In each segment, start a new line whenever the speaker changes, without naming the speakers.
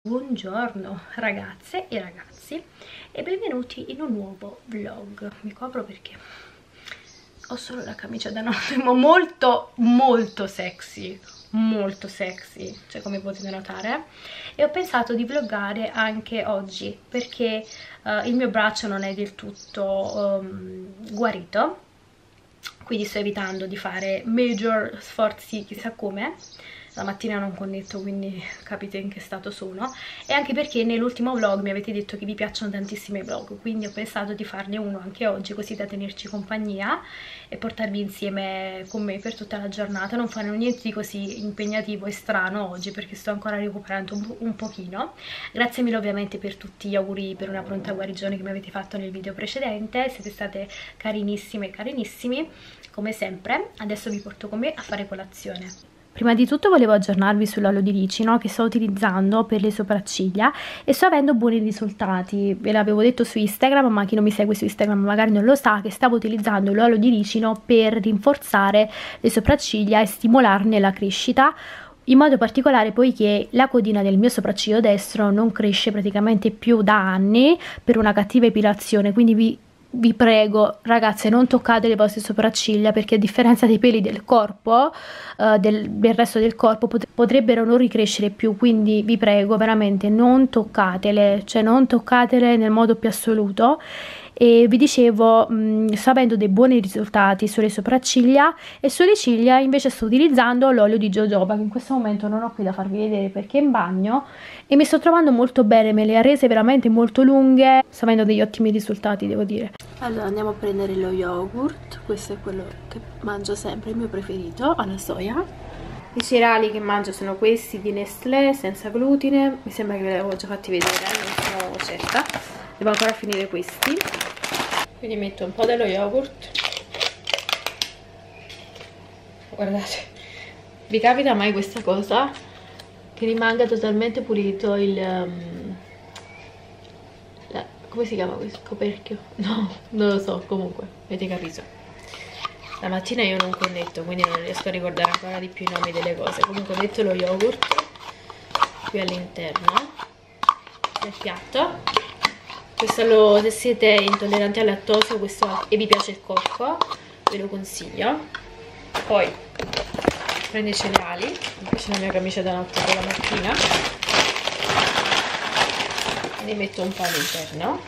Buongiorno ragazze e ragazzi e benvenuti in un nuovo vlog. Mi copro perché ho solo la camicia da notte, ma molto sexy, cioè come potete notare, e ho pensato di vloggare anche oggi perché il mio braccio non è del tutto guarito, quindi sto evitando di fare major sforzi chissà come. La mattina non connetto, quindi capite in che stato sono, e anche perché nell'ultimo vlog mi avete detto che vi piacciono tantissimi vlog, quindi ho pensato di farne uno anche oggi, così da tenerci compagnia e portarvi insieme con me per tutta la giornata. Non farò niente di così impegnativo e strano oggi perché sto ancora recuperando un pochino. Grazie mille ovviamente per tutti gli auguri per una pronta guarigione che mi avete fatto nel video precedente, siete state carinissime e carinissimi come sempre. Adesso vi porto con me a fare colazione. Prima di tutto volevo aggiornarvi sull'olio di ricino che sto utilizzando per le sopracciglia e sto avendo buoni risultati. Ve l'avevo detto su Instagram, ma chi non mi segue su Instagram magari non lo sa, che stavo utilizzando l'olio di ricino per rinforzare le sopracciglia e stimolarne la crescita, in modo particolare poiché la codina del mio sopracciglio destro non cresce praticamente più da anni per una cattiva epilazione, quindi vi prego ragazze, non toccate le vostre sopracciglia, perché a differenza dei peli del corpo, del resto del corpo, potrebbero non ricrescere più, quindi vi prego veramente non toccatele, cioè non toccatele nel modo più assoluto. E vi dicevo, sto avendo dei buoni risultati sulle sopracciglia, e sulle ciglia invece sto utilizzando l'olio di jojoba, che in questo momento non ho qui da farvi vedere perché è in bagno, e mi sto trovando molto bene, me le ha rese veramente molto lunghe, sto avendo degli ottimi risultati, devo dire. Allora andiamo a prendere lo yogurt, questo è quello che mangio sempre, il mio preferito, alla soia. I cereali che mangio sono questi di Nestlé, senza glutine, mi sembra che ve li avevo già fatti vedere, non sono certa, devo ancora finire questi. Quindi metto un po' dello yogurt. Guardate, vi capita mai questa cosa? Che rimanga totalmente pulito come si chiama questo? Coperchio? No, non lo so, comunque, avete capito. La mattina io non connetto, quindi non riesco a ricordare ancora di più i nomi delle cose. Comunque metto lo yogurt qui all'interno del piatto. Questo se siete intolleranti al lattosio e vi piace il cocco, ve lo consiglio. Poi prendo i cereali, qui c'è la mia camicia da notte per la mattina, ne metto un po' all'interno.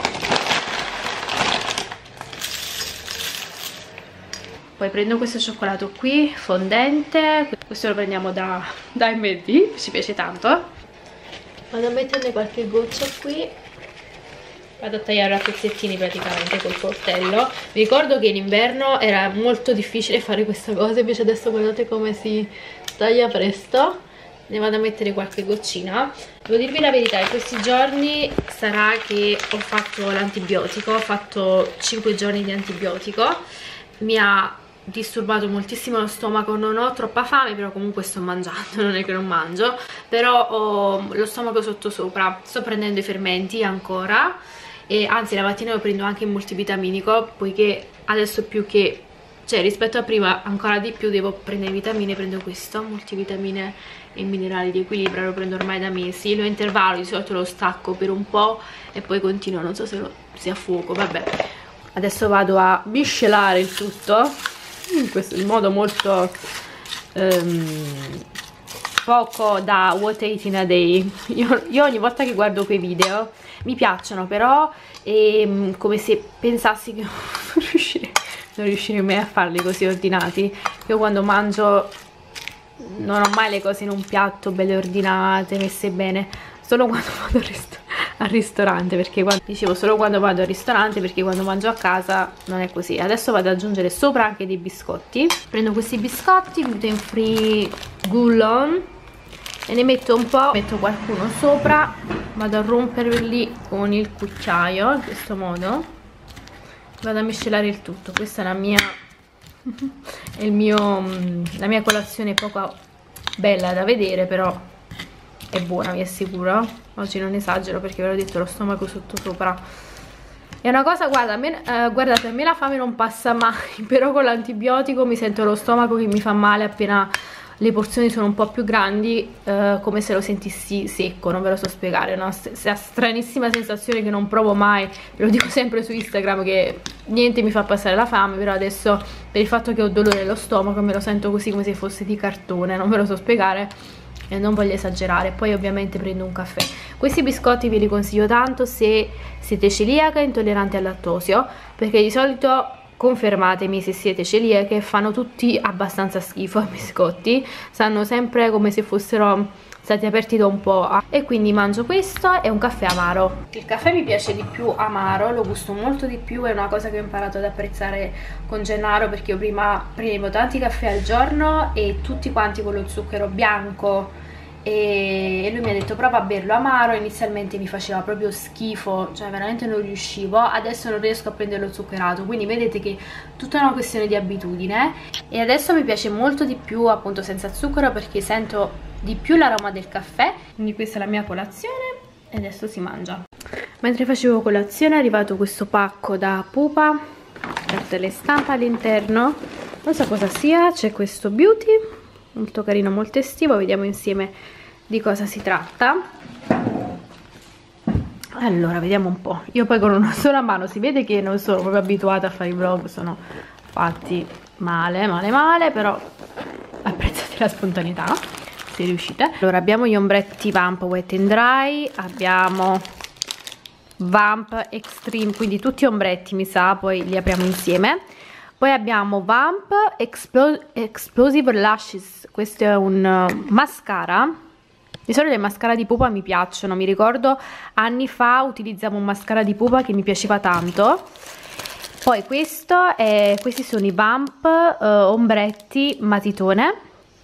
Poi prendo questo cioccolato qui, fondente, questo lo prendiamo da MD, ci piace tanto. Vado a metterne qualche goccia qui. Vado a tagliare a pezzettini praticamente col coltello. Vi ricordo che in inverno era molto difficile fare questa cosa, invece adesso guardate come si taglia presto. Ne vado a mettere qualche goccina. Devo dirvi la verità, in questi giorni sarà che ho fatto l'antibiotico, ho fatto 5 giorni di antibiotico, mi ha disturbato moltissimo lo stomaco, non ho troppa fame, però comunque sto mangiando, non è che non mangio, però ho lo stomaco sottosopra, sto prendendo i fermenti ancora, e anzi la mattina lo prendo anche il multivitaminico, poiché adesso più che, cioè rispetto a prima ancora di più devo prendere vitamine, prendo questo, multivitamine e minerali di equilibrio, lo prendo ormai da mesi, lo intervallo, di solito lo stacco per un po' e poi continuo, non so se sia a fuoco, vabbè. Adesso vado a miscelare il tutto, in modo molto poco da what I eat in a day. Io ogni volta che guardo quei video mi piacciono, però come se pensassi che non riuscirei mai a farli così ordinati. Io quando mangio non ho mai le cose in un piatto belle ordinate, messe bene, solo quando vado al ristorante, perché dicevo solo quando vado al ristorante, perché quando mangio a casa non è così. Adesso vado ad aggiungere sopra anche dei biscotti. Prendo questi biscotti gluten free Goulon e ne metto un po', metto qualcuno sopra, vado a romperli con il cucchiaio in questo modo, vado a miscelare il tutto. Questa è la mia la mia colazione poco bella da vedere, però è buona, vi assicuro. Oggi non esagero perché ve l'ho detto, lo stomaco sottosopra è una cosa, guarda, guardate, a me la fame non passa mai, però con l'antibiotico mi sento lo stomaco che mi fa male appena le porzioni sono un po' più grandi, come se lo sentissi secco, non ve lo so spiegare, una stranissima sensazione che non provo mai, ve lo dico sempre su Instagram che niente mi fa passare la fame, però adesso per il fatto che ho dolore allo stomaco me lo sento così come se fosse di cartone, non ve lo so spiegare e non voglio esagerare. Poi ovviamente prendo un caffè. Questi biscotti ve li consiglio tanto se siete celiaca e intolleranti al lattosio, perché di solito, confermatemi se siete celiache, fanno tutti abbastanza schifo i biscotti, sanno sempre come se fossero stati aperti da un po', e quindi mangio questo e un caffè amaro. Il caffè mi piace di più amaro, lo gusto molto di più, è una cosa che ho imparato ad apprezzare con Gennaro, perché io prima prendevo tanti caffè al giorno e tutti quanti con lo zucchero bianco, e lui mi ha detto prova a berlo amaro. Inizialmente mi faceva proprio schifo, cioè veramente non riuscivo, adesso non riesco a prenderlo zuccherato, quindi vedete che è tutta una questione di abitudine. E adesso mi piace molto di più appunto senza zucchero, perché sento di più l'aroma del caffè. Quindi questa è la mia colazione e adesso si mangia. Mentre facevo colazione è arrivato questo pacco da Pupa, cartelle stampa all'interno, non so cosa sia, c'è questo beauty molto carino, molto estivo, vediamo insieme di cosa si tratta. Allora vediamo un po', io poi con una sola mano si vede che non sono proprio abituata a fare i vlog, sono fatti male, però apprezzate la spontaneità, no? Se riuscite. Allora abbiamo gli ombretti Vamp Wet n Dry, abbiamo Vamp Extreme, quindi tutti ombretti mi sa, poi li apriamo insieme. Poi abbiamo Vamp Explosive Lashes, questo è un mascara. Di solito le mascara di Pupa mi piacciono, mi ricordo anni fa utilizzavo un mascara di Pupa che mi piaceva tanto. Poi questi sono i Vamp ombretti matitone.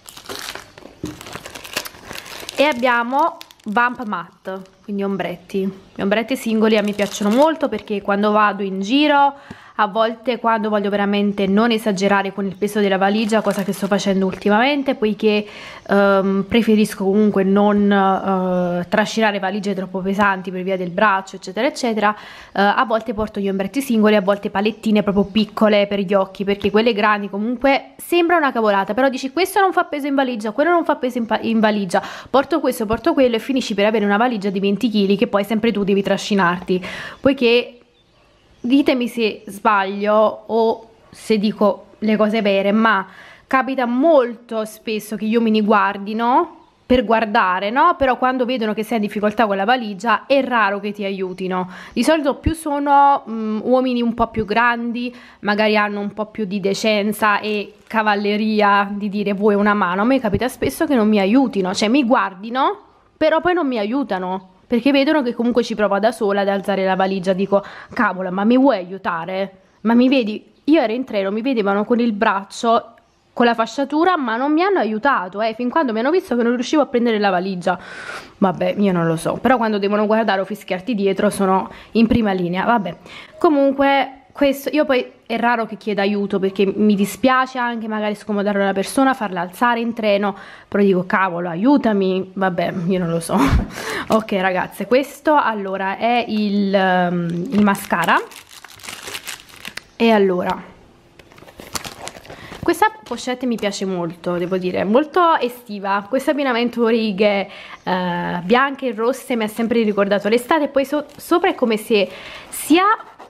E abbiamo Vamp Matte, quindi ombretti. Gli ombretti singoli a me piacciono molto, perché quando vado in giro, a volte quando voglio veramente non esagerare con il peso della valigia, cosa che sto facendo ultimamente, poiché preferisco comunque non trascinare valigie troppo pesanti per via del braccio eccetera eccetera, a volte porto gli ombretti singoli, a volte palettine proprio piccole per gli occhi, perché quelle grandi comunque sembra una cavolata, però dici questo non fa peso in valigia, quello non fa peso in valigia, porto questo, porto quello, e finisci per avere una valigia di 20 kg che poi sempre tu devi trascinarti, poiché ditemi se sbaglio o se dico le cose vere, ma capita molto spesso che gli uomini guardino per guardare, no? Però quando vedono che sei in difficoltà con la valigia è raro che ti aiutino. Di solito più sono uomini un po' più grandi, magari hanno un po' più di decenza e cavalleria di dire vuoi una mano. A me capita spesso che non mi aiutino, cioè mi guardino però poi non mi aiutano, perché vedono che comunque ci provo da sola ad alzare la valigia. Dico cavolo, ma mi vuoi aiutare? Ma mi vedi, io ero in treno, mi vedevano con il braccio con la fasciatura, ma non mi hanno aiutato, fin quando mi hanno visto che non riuscivo a prendere la valigia. Vabbè, io non lo so, però quando devono guardare o fischiarti dietro sono in prima linea. Vabbè, comunque questo, io poi è raro che chieda aiuto, perché mi dispiace anche magari scomodare una persona, farla alzare in treno, però dico cavolo aiutami, vabbè io non lo so. Ok ragazze, questo allora è il mascara. E allora questa pochette mi piace molto, devo dire, molto estiva. Questo abbinamento righe bianche e rosse mi ha sempre ricordato l'estate, e poi sopra è come se sia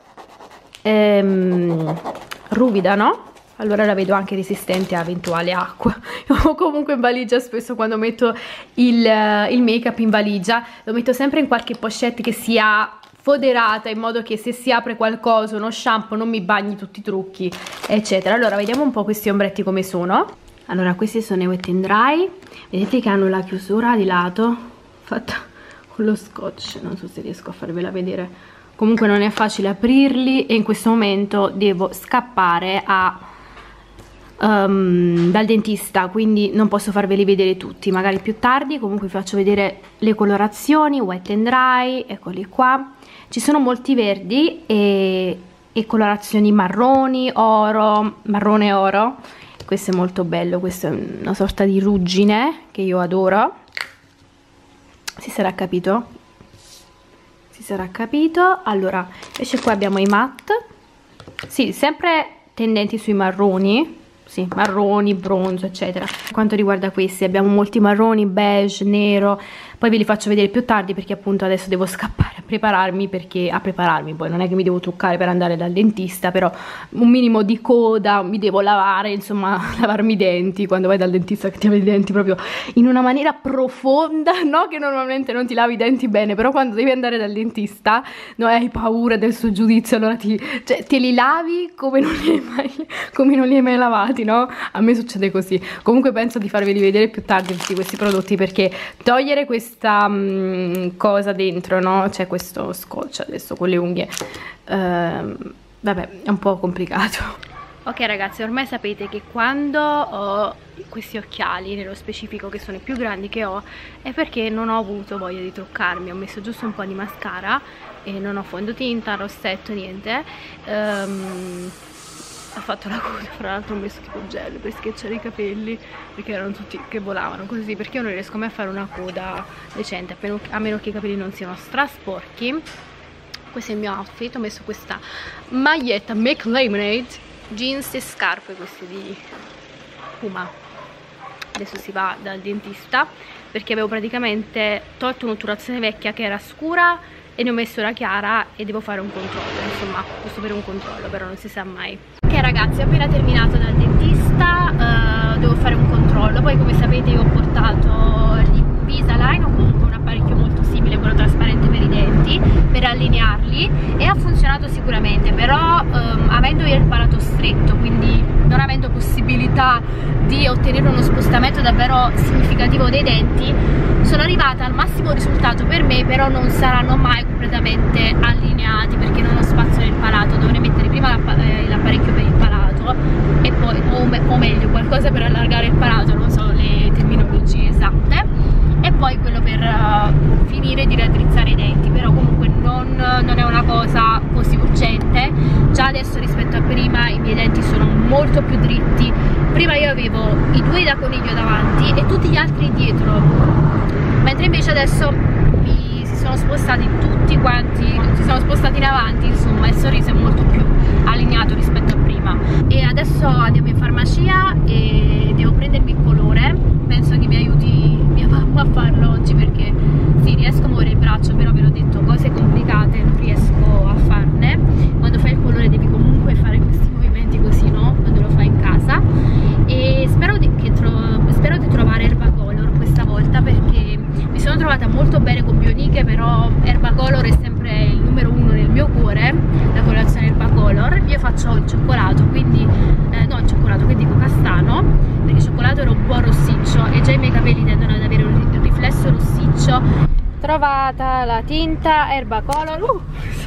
ruvida, no? Allora la vedo anche resistente a eventuale acqua. Io comunque in valigia spesso quando metto il make up in valigia lo metto sempre in qualche pochette che sia foderata, in modo che se si apre qualcosa, uno shampoo, non mi bagni tutti i trucchi eccetera. Allora vediamo un po' questi ombretti come sono. Allora questi sono i Wet n Dry, vedete che hanno la chiusura di lato fatta con lo scotch, non so se riesco a farvela vedere. Comunque non è facile aprirli e in questo momento devo scappare dal dentista, quindi non posso farveli vedere tutti, magari più tardi. Comunque vi faccio vedere le colorazioni. Wet n Dry, eccoli qua, ci sono molti verdi e colorazioni marroni, oro, marrone oro. Questo è molto bello, questo è una sorta di ruggine che io adoro, si sarà capito? Si sarà capito. Allora invece qua abbiamo i matte, sì, sempre tendenti sui marroni, sì, marroni, bronzo, eccetera. Per quanto riguarda questi abbiamo molti marroni, beige, nero, poi ve li faccio vedere più tardi perché appunto adesso devo scappare a prepararmi, poi non è che mi devo truccare per andare dal dentista, però un minimo di coda, mi devo lavare, insomma, lavarmi i denti quando vai dal dentista, che ti lavi i denti proprio in una maniera profonda, no che normalmente non ti lavi i denti bene, però quando devi andare dal dentista no, hai paura del suo giudizio, allora te li lavi come non li hai mai lavati, no? A me succede così. Comunque penso di farveli vedere più tardi tutti questi prodotti, perché togliere questa cosa dentro, no? C'è questo scotch adesso con le unghie, vabbè, è un po' complicato. Ok ragazzi, ormai sapete che quando ho questi occhiali, nello specifico che sono i più grandi che ho, è perché non ho avuto voglia di truccarmi. Ho messo giusto un po' di mascara e non ho fondotinta, rossetto, niente. Ho fatto la coda, fra l'altro ho messo tipo gel per schiacciare i capelli perché erano tutti che volavano così, perché io non riesco mai a fare una coda decente, a meno che i capelli non siano strasporchi. Questo è il mio outfit, ho messo questa maglietta Make Lemonade, jeans e scarpe queste di Puma. Adesso si va dal dentista perché avevo praticamente tolto un'otturazione vecchia che era scura e ne ho messo una chiara e devo fare un controllo, insomma, giusto per un controllo, però non si sa mai. Ok ragazzi, ho appena terminato dal dentista, devo fare un controllo. Poi come sapete io ho portato l'Invisalign, o comunque un apparecchio molto simile a quello trasparente per i denti, per allinearli, e ha funzionato sicuramente, però avendo io il palato stretto, quindi non avendo possibilità di ottenere uno spostamento davvero significativo dei denti, sono arrivata al massimo risultato per me, però non saranno mai completamente allineati perché non ho spazio nel palato. Dovrei mettere prima l'apparecchio per il palato e poi, o meglio, qualcosa per allargare il palato, non so le terminologie esatte, e poi quello per finire di raddrizzare i denti. Però comunque non è una cosa così urgente. Già adesso rispetto a prima i miei denti sono molto più dritti. Prima io avevo i due da coniglio davanti e tutti gli altri dietro, mentre invece adesso si sono spostati tutti quanti, si sono spostati in avanti, insomma il sorriso è molto più allineato rispetto a prima. E adesso andiamo in farmacia e devo prendermi il colore. Penso che mi aiuti mia mamma a farlo oggi, perché sì, riesco a muovere il braccio, però ve l'ho detto, cose complicate non riesco a farne. Quando fai il colore devi comunque fare questi movimenti così, no? Quando lo fai in casa. E spero di trovare Herbacolor questa volta, perché mi sono trovata molto bene con Bioniche, però Herbacolor è sempre il numero uno nel mio cuore, la colorazione Herbacolor. Io faccio il cioccolato, quindi no, il cioccolato, che dico castano, perché il cioccolato era un po' rossiccio e già i miei capelli tendono ad avere un riflesso rossiccio. Trovata la tinta Herbacolor,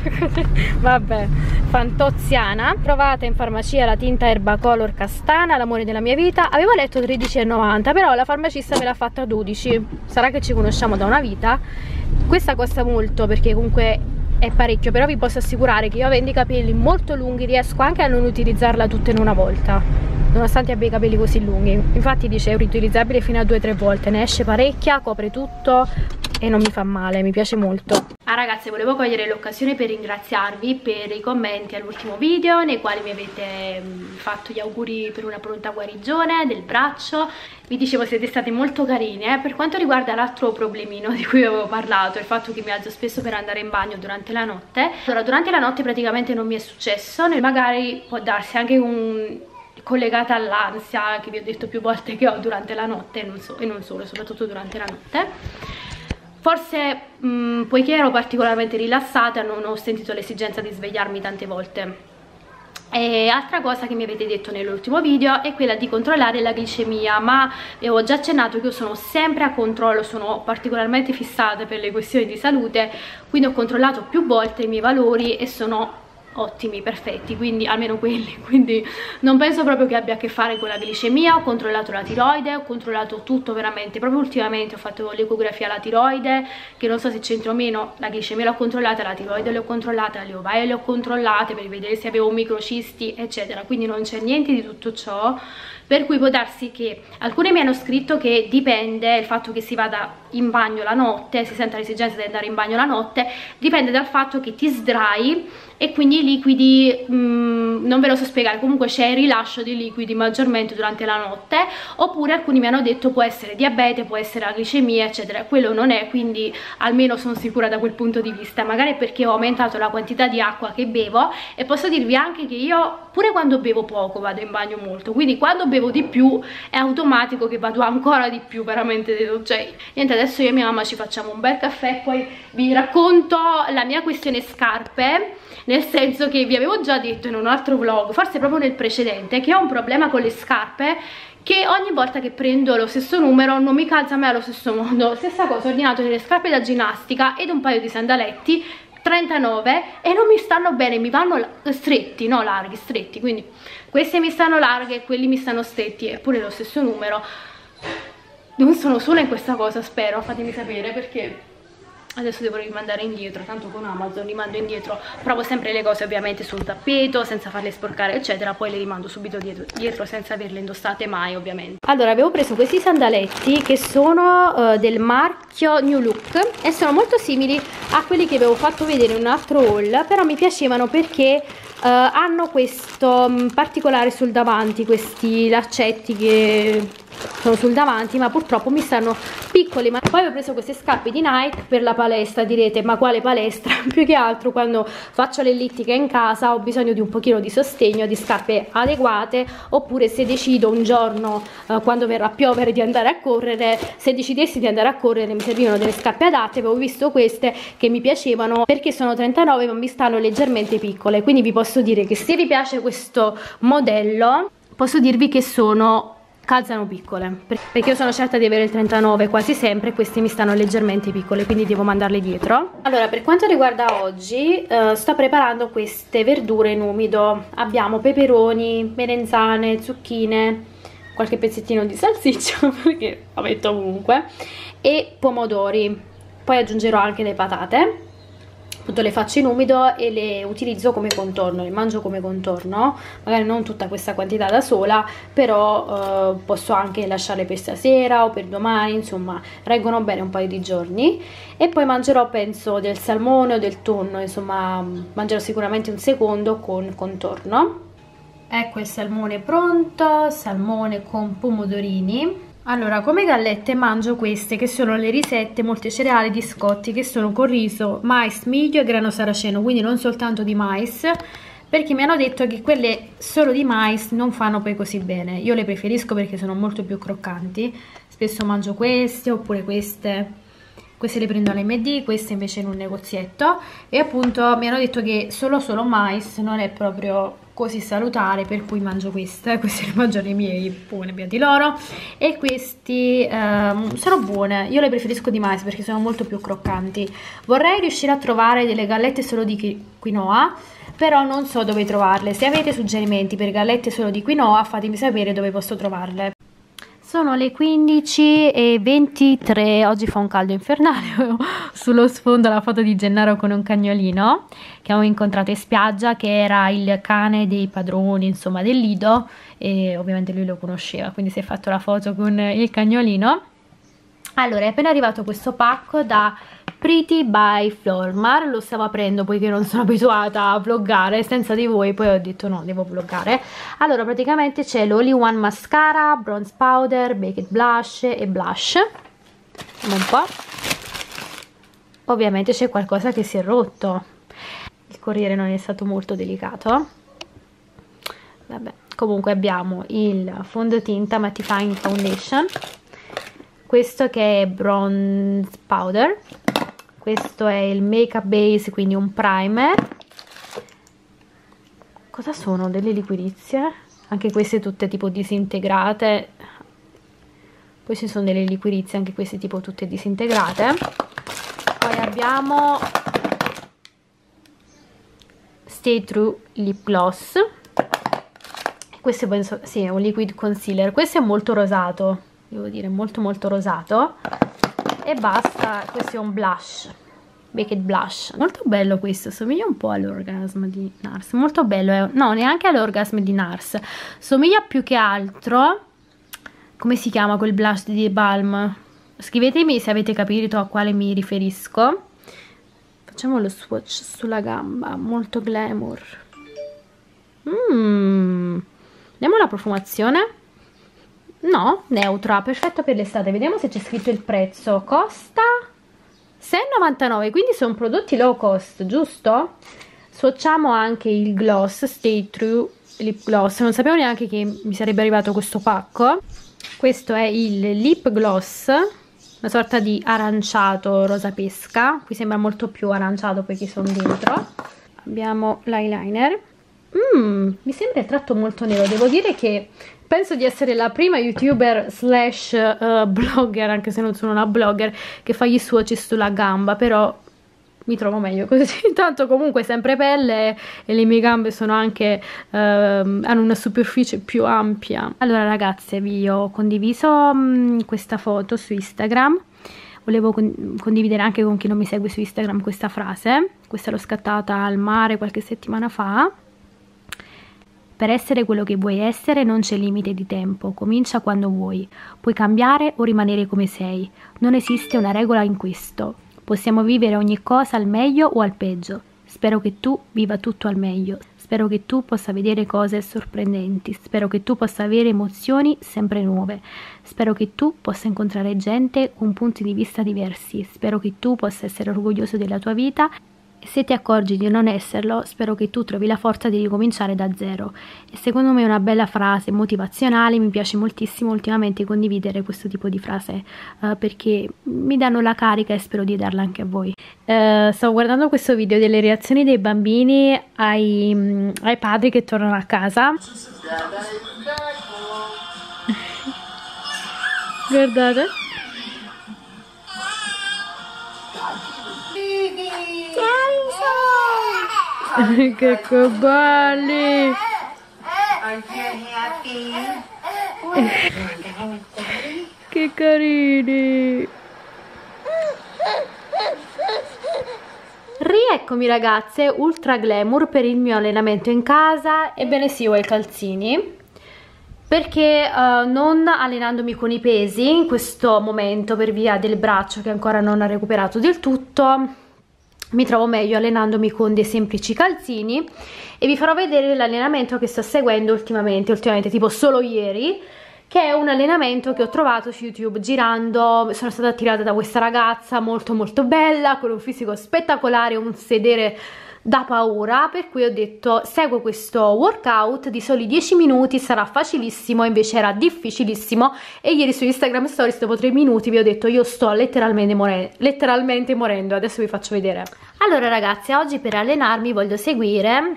vabbè, fantoziana. Trovata in farmacia la tinta Herbacolor castana, l'amore della mia vita. Avevo letto 13,90, però la farmacista me l'ha fatta a 12. Sarà che ci conosciamo da una vita. Questa costa molto perché comunque è parecchio, però vi posso assicurare che io, avendo i capelli molto lunghi, riesco anche a non utilizzarla tutta in una volta, nonostante abbia i capelli così lunghi. Infatti dice è riutilizzabile fino a 2-3 volte, ne esce parecchia, copre tutto e non mi fa male, mi piace molto. Ah ragazzi, volevo cogliere l'occasione per ringraziarvi per i commenti all'ultimo video, nei quali mi avete fatto gli auguri per una pronta guarigione del braccio. Vi dicevo, siete state molto carine. Per quanto riguarda l'altro problemino di cui avevo parlato, il fatto che mi alzo spesso per andare in bagno durante la notte, allora durante la notte praticamente non mi è successo, magari può darsi anche collegata all'ansia che vi ho detto più volte che ho durante la notte, e non solo, soprattutto durante la notte. Forse poiché ero particolarmente rilassata non ho sentito l'esigenza di svegliarmi tante volte. E altra cosa che mi avete detto nell'ultimo video è quella di controllare la glicemia, ma vi avevo già accennato che io sono sempre a controllo, sono particolarmente fissata per le questioni di salute, quindi ho controllato più volte i miei valori e sono ottimi, perfetti, quindi almeno quelli, quindi non penso proprio che abbia a che fare con la glicemia. Ho controllato la tiroide, ho controllato tutto veramente, proprio ultimamente ho fatto l'ecografia alla tiroide, che non so se c'entra o meno, la glicemia l'ho controllata, la tiroide l'ho controllata, le ovaie le ho controllate per vedere se avevo microcisti eccetera, quindi non c'è niente di tutto ciò. per cui può darsi che alcuni mi hanno scritto che dipende il fatto che si vada in bagno la notte, si senta l'esigenza di andare in bagno la notte, dipende dal fatto che ti sdrai e quindi i liquidi, non ve lo so spiegare, comunque c'è il rilascio di liquidi maggiormente durante la notte, oppure alcuni mi hanno detto può essere diabete, può essere la glicemia eccetera, quello non è, quindi almeno sono sicura da quel punto di vista, magari perché ho aumentato la quantità di acqua che bevo, e posso dirvi anche che io pure quando bevo poco vado in bagno molto, quindi quando bevo di più è automatico che vado ancora di più, veramente, cioè niente. Adesso io e mia mamma ci facciamo un bel caffè e poi vi racconto la mia questione scarpe, nel senso che vi avevo già detto in un altro vlog, forse proprio nel precedente, che ho un problema con le scarpe, che ogni volta che prendo lo stesso numero non mi calza mai allo stesso modo. Stessa cosa, ho ordinato delle scarpe da ginnastica ed un paio di sandaletti 39 e non mi stanno bene, mi vanno stretti, no larghi, stretti, quindi queste mi stanno larghe, quelli mi stanno stretti, eppure lo stesso numero. Non sono sola in questa cosa, spero, fatemi sapere, perché adesso devo rimandare indietro, tanto con Amazon li mando indietro, provo sempre le cose ovviamente sul tappeto senza farle sporcare eccetera, poi le rimando subito dietro senza averle indossate mai ovviamente. Allora, avevo preso questi sandaletti che sono del marchio New Look e sono molto simili a quelli che avevo fatto vedere in un altro haul, però mi piacevano perché hanno questo particolare sul davanti, questi laccetti che sono sul davanti, ma purtroppo mi stanno piccoli. Ma poi ho preso queste scarpe di Nike per la palestra. Direte, ma quale palestra? Più che altro quando faccio l'ellittica in casa ho bisogno di un pochino di sostegno, di scarpe adeguate, oppure se decido un giorno quando verrà a piovere di andare a correre, se decidessi di andare a correre mi servivano delle scarpe adatte. Avevo visto queste che mi piacevano perché sono 39 ma mi stanno leggermente piccole, quindi vi posso dire che se vi piace questo modello posso dirvi che calzano piccole, perché io sono certa di avere il 39 quasi sempre, queste mi stanno leggermente piccole, quindi devo mandarle dietro. Allora, per quanto riguarda oggi, sto preparando queste verdure in umido. Abbiamo peperoni, melenzane, zucchine, qualche pezzettino di salsiccia perché la metto ovunque, e pomodori. Poi aggiungerò anche le patate. Appunto le faccio in umido e le utilizzo come contorno, le mangio come contorno, magari non tutta questa quantità da sola, però posso anche lasciarle per stasera o per domani, insomma reggono bene un paio di giorni. E poi mangerò, penso, del salmone o del tonno, insomma mangerò sicuramente un secondo con contorno. Ecco il salmone pronto, salmone con pomodorini. Allora, come gallette mangio queste che sono le risette molte cereali di Scotti, che sono con riso, mais, miglio e grano saraceno, quindi non soltanto di mais, perché mi hanno detto che quelle solo di mais non fanno poi così bene. Io le preferisco perché sono molto più croccanti. Spesso mangio queste, oppure queste le prendo all'MD, queste invece in un negozietto, e appunto mi hanno detto che solo mais non è proprio così salutare, per cui mangio queste le mangiano i miei, buone, beati loro. E questi sono buone, io le preferisco di mais perché sono molto più croccanti. Vorrei riuscire a trovare delle gallette solo di quinoa, però non so dove trovarle. Se avete suggerimenti per gallette solo di quinoa, fatemi sapere dove posso trovarle. Sono le 15:23, oggi fa un caldo infernale. Sullo sfondo la foto di Gennaro con un cagnolino che avevo incontrato in spiaggia, che era il cane dei padroni, insomma, del Lido, e ovviamente lui lo conosceva, quindi si è fatto la foto con il cagnolino. Allora, è appena arrivato questo pacco da Pretty by Flormar, lo stavo aprendo poiché non sono abituata a vloggare senza di voi, poi ho detto no, devo vloggare. Allora, praticamente c'è l'All in One Mascara, Bronze Powder, Baked Blush e Blush. Vediamo un po'. Ovviamente c'è qualcosa che si è rotto, il corriere non è stato molto delicato. Vabbè, comunque abbiamo il fondotinta Mattifying Foundation, questo che è Bronze Powder, questo è il Makeup Base, quindi un primer. Cosa sono? Delle liquirizie? Anche queste tutte tipo disintegrate. Poi ci sono delle liquirizie, anche queste tipo tutte disintegrate. Poi abbiamo Stay True Lip Gloss. Questo penso, sì, è un liquid concealer. Questo è molto rosato, devo dire, molto rosato. E basta, questo è un blush. Baked Blush. Molto bello questo, somiglia un po' all'Orgasm di NARS, molto bello, no, neanche all'Orgasm di NARS, somiglia più che altro, come si chiama quel blush di The Balm? Scrivetemi se avete capito a quale mi riferisco. Facciamo lo swatch sulla gamba, molto glamour. Vediamo la profumazione. No, neutra, perfetto per l'estate. Vediamo se c'è scritto il prezzo. Costa 6,99, quindi sono prodotti low cost, giusto? Swatchiamo anche il gloss Stay True Lip Gloss. Non sapevo neanche che mi sarebbe arrivato questo pacco. Questo è il lip gloss, una sorta di aranciato rosa pesca. Qui sembra molto più aranciato perché sono dentro. Abbiamo l'eyeliner. Mi sembra il tratto molto nero. Devo dire che penso di essere la prima youtuber slash blogger, anche se non sono una blogger, che fa gli swatch sulla gamba, però mi trovo meglio così. Tanto comunque sempre pelle e le mie gambe sono anche hanno una superficie più ampia. Allora ragazze, vi ho condiviso questa foto su Instagram. Volevo condividere anche con chi non mi segue su Instagram questa frase. Questa l'ho scattata al mare qualche settimana fa. Per essere quello che vuoi essere non c'è limite di tempo, comincia quando vuoi. Puoi cambiare o rimanere come sei. Non esiste una regola in questo. Possiamo vivere ogni cosa al meglio o al peggio. Spero che tu viva tutto al meglio. Spero che tu possa vedere cose sorprendenti. Spero che tu possa avere emozioni sempre nuove. Spero che tu possa incontrare gente con punti di vista diversi. Spero che tu possa essere orgoglioso della tua vita. E se ti accorgi di non esserlo, spero che tu trovi la forza di ricominciare da zero. E secondo me è una bella frase motivazionale. Mi piace moltissimo ultimamente condividere questo tipo di frase perché mi danno la carica e spero di darla anche a voi. Stavo guardando questo video delle reazioni dei bambini ai padri che tornano a casa. Guardate. Che belli! Che carini! Rieccomi ragazze, ultra glamour per il mio allenamento in casa. Ebbene sì, ho i calzini perché non allenandomi con i pesi in questo momento per via del braccio che ancora non ha recuperato del tutto, mi trovo meglio allenandomi con dei semplici calzini. E vi farò vedere l'allenamento che sto seguendo ultimamente, tipo solo ieri, che è un allenamento che ho trovato su YouTube girando. Sono stata attirata da questa ragazza molto molto bella, con un fisico spettacolare, un sedere da paura, per cui ho detto seguo questo workout di soli 10 minuti, sarà facilissimo. Invece era difficilissimo e ieri su Instagram Stories dopo 3 minuti vi ho detto io sto letteralmente morendo. Adesso vi faccio vedere. Allora ragazzi, oggi per allenarmi voglio seguire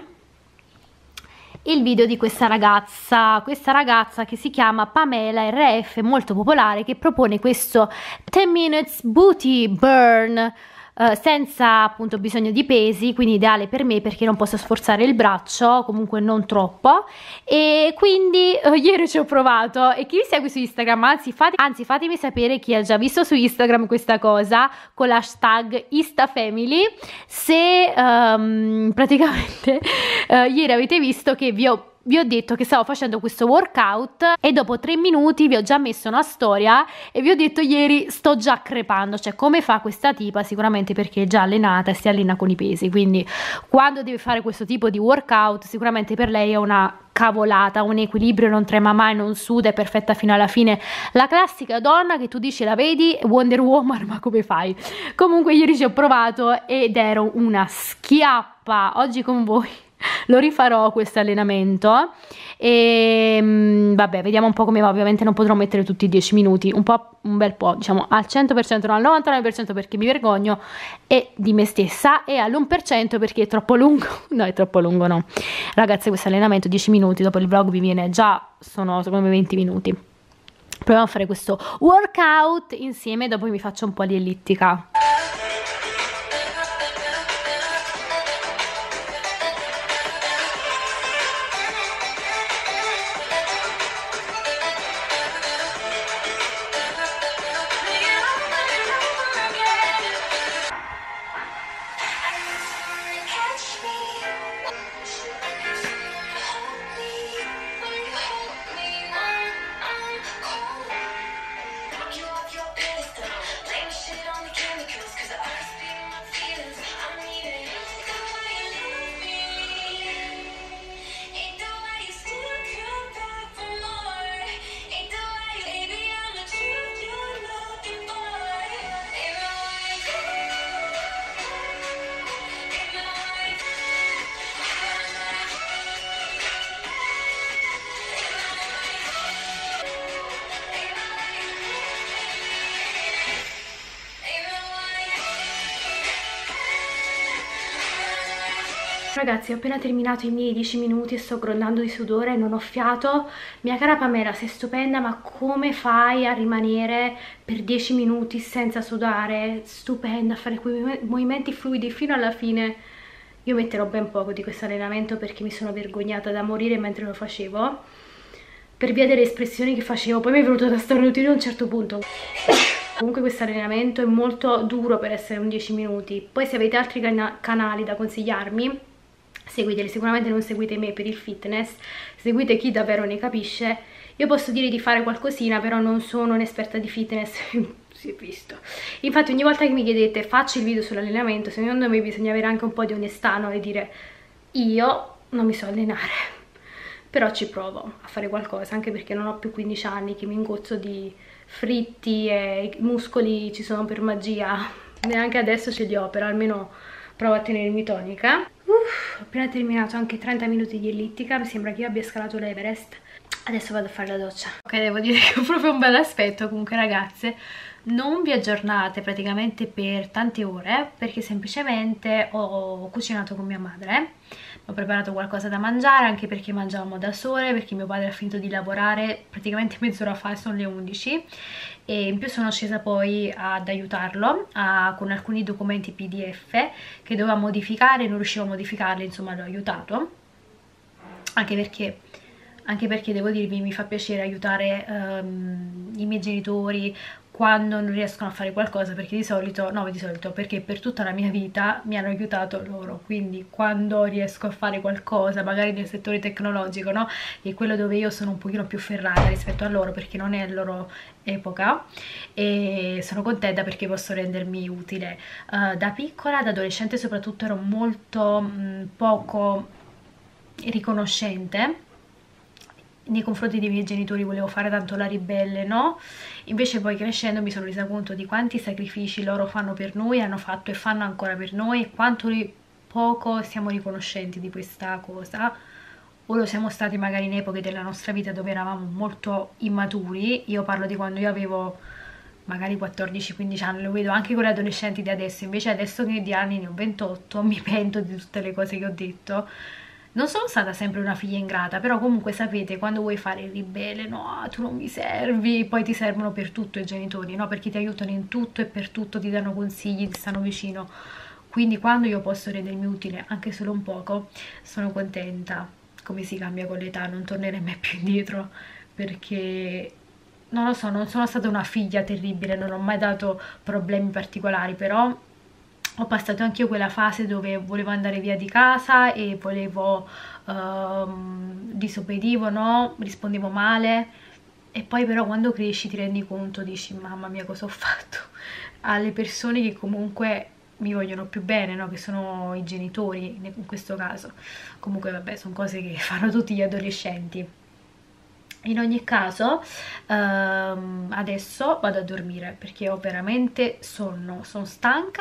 il video di questa ragazza che si chiama Pamela RF, molto popolare, che propone questo 10 minutes booty burn senza appunto bisogno di pesi, quindi ideale per me perché non posso sforzare il braccio, comunque non troppo. E quindi ieri ci ho provato, e chi mi segue su Instagram, anzi fatemi sapere chi ha già visto su Instagram questa cosa con l'hashtag IstaFamily, se praticamente ieri avete visto che vi ho detto che stavo facendo questo workout e dopo 3 minuti vi ho già messo una storia e vi ho detto ieri sto già crepando. Cioè, come fa questa tipa? Sicuramente perché è già allenata e si allena con i pesi, quindi quando deve fare questo tipo di workout sicuramente per lei è una cavolata, un equilibrio, non trema mai, non suda, è perfetta fino alla fine, la classica donna che tu dici la vedi Wonder Woman, ma come fai? Comunque ieri ci ho provato ed ero una schiappa. Oggi con voi lo rifarò questo allenamento e vabbè, vediamo un po' come va. Ovviamente non potrò mettere tutti i 10 minuti, un bel po', diciamo al 100%, no, al 99% perché mi vergogno e di me stessa, e all'1% perché è troppo lungo. No, è troppo lungo, no ragazzi, questo allenamento 10 minuti, dopo il vlog vi viene già, sono secondo me 20 minuti. Proviamo a fare questo workout insieme, dopo mi faccio un po' di ellittica. Ragazzi, ho appena terminato i miei 10 minuti e sto grondando di sudore, non ho fiato. Mia cara Pamela, sei stupenda, ma come fai a rimanere per 10 minuti senza sudare? Stupenda, a fare quei movimenti fluidi fino alla fine. Io metterò ben poco di questo allenamento perché mi sono vergognata da morire mentre lo facevo, per via delle espressioni che facevo. Poi mi è venuto da starnutire a un certo punto. Comunque questo allenamento è molto duro per essere un 10 minuti. Poi se avete altri canali da consigliarmi, seguiteli. Sicuramente non seguite me per il fitness, seguite chi davvero ne capisce. Io posso dire di fare qualcosina, però non sono un'esperta di fitness. Si è visto. Infatti ogni volta che mi chiedete faccio il video sull'allenamento, secondo me bisogna avere anche un po' di onestà, no? E dire io non mi so allenare, però ci provo a fare qualcosa, anche perché non ho più 15 anni che mi ingozzo di fritti e i muscoli ci sono per magia. Neanche adesso ce li ho, però almeno provo a tenermi tonica. Ho appena terminato anche 30 minuti di ellittica, mi sembra che io abbia scalato l'Everest. Adesso vado a fare la doccia. Ok, devo dire che ho proprio un bel aspetto. Comunque ragazze, non vi aggiornate praticamente per tante ore, perché semplicemente ho cucinato con mia madre, ho preparato qualcosa da mangiare, anche perché mangiavamo da sole, perché mio padre ha finito di lavorare praticamente mezz'ora fa, sono le 11, e in più sono scesa poi ad aiutarlo con alcuni documenti PDF che doveva modificare, non riuscivo a modificarli, insomma l'ho aiutato, anche perché devo dirvi, mi fa piacere aiutare i miei genitori quando non riescono a fare qualcosa, perché perché per tutta la mia vita mi hanno aiutato loro, quindi quando riesco a fare qualcosa, magari nel settore tecnologico, no? Che è quello dove io sono un pochino più ferrata rispetto a loro, perché non è la loro epoca, e sono contenta perché posso rendermi utile. Da piccola, da adolescente soprattutto, ero molto poco riconoscente nei confronti dei miei genitori, volevo fare tanto la ribelle, no? Invece poi crescendo mi sono resa conto di quanti sacrifici loro fanno per noi, hanno fatto e fanno ancora per noi, e quanto poco siamo riconoscenti di questa cosa, o lo siamo stati magari in epoche della nostra vita dove eravamo molto immaturi. Io parlo di quando io avevo magari 14-15 anni, lo vedo anche con gli adolescenti di adesso. Invece adesso che di anni ne ho 28, mi pento di tutte le cose che ho detto. Non sono stata sempre una figlia ingrata, però comunque sapete, quando vuoi fare il ribelle, no, tu non mi servi, poi ti servono per tutto i genitori, no? Perché ti aiutano in tutto e per tutto, ti danno consigli, ti stanno vicino. Quindi quando io posso rendermi utile, anche solo un poco, sono contenta. Come si cambia con l'età, non tornerei mai più indietro, perché non lo so, non sono stata una figlia terribile, non ho mai dato problemi particolari, però ho passato anche io quella fase dove volevo andare via di casa e volevo disobbedivo, no? Rispondevo male, e poi però quando cresci ti rendi conto, dici mamma mia cosa ho fatto, alle persone che comunque mi vogliono più bene, no? Che sono i genitori in questo caso. Comunque vabbè, sono cose che fanno tutti gli adolescenti. In ogni caso adesso vado a dormire perché ho veramente sonno, sono stanca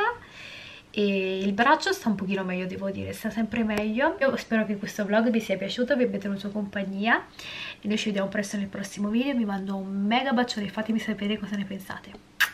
e il braccio sta un pochino meglio, devo dire, sta sempre meglio. Io spero che questo vlog vi sia piaciuto, vi abbia tenuto compagnia, e noi ci vediamo presto nel prossimo video. Vi mando un mega bacione, fatemi sapere cosa ne pensate.